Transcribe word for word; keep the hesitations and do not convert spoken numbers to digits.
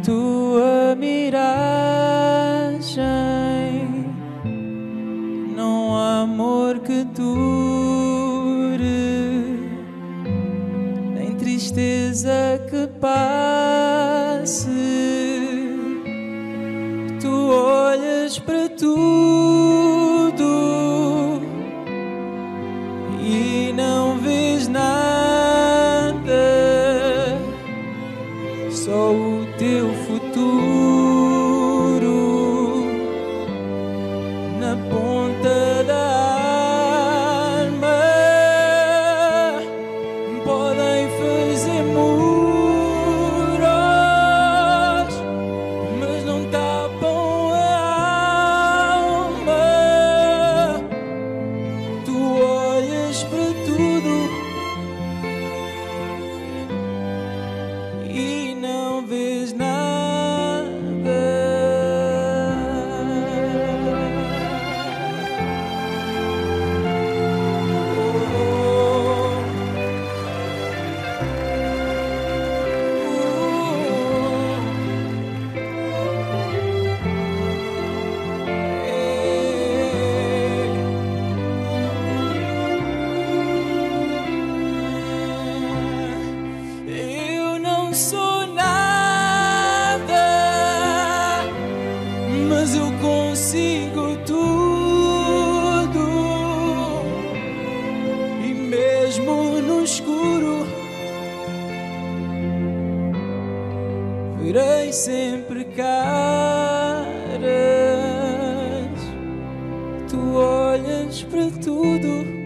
tua miragem, não há amor que dure, nem tristeza que passe. Tu olhas para tudo e não vês nada, só o teu futuro na ponta da arma. Podem fazer muros, mas não tapam a alma. Tu olhas para tudo e não vês nada. Eu não sou nada, mas eu consigo tudo, e mesmo no escuro verei sempre caras. Tu olhas para tudo